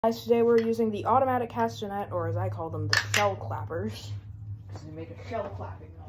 Guys, today we're using the automatic castanet, or as I call them, the shell clappers. To make a shell clapping